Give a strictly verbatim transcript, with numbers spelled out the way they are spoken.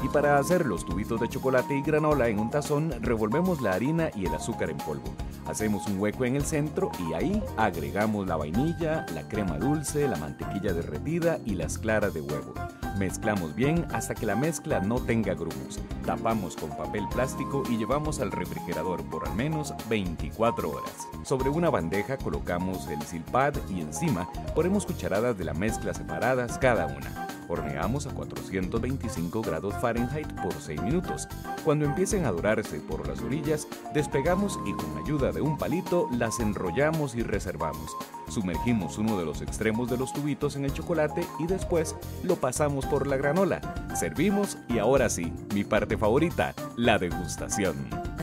Y para hacer los tubitos de chocolate y granola en un tazón, revolvemos la harina y el azúcar en polvo. Hacemos un hueco en el centro y ahí agregamos la vainilla, la crema dulce, la mantequilla derretida y las claras de huevo. Mezclamos bien hasta que la mezcla no tenga grumos. Tapamos con papel plástico y llevamos al refrigerador por al menos veinticuatro horas. Sobre una bandeja colocamos el silpad y encima ponemos cucharadas de la mezcla separadas cada una. Horneamos a cuatrocientos veinticinco grados Fahrenheit por seis minutos. Cuando empiecen a dorarse por las orillas, despegamos y con ayuda de un palito las enrollamos y reservamos. Sumergimos uno de los extremos de los tubitos en el chocolate y después lo pasamos por la granola. Servimos y ahora sí, mi parte favorita, la degustación.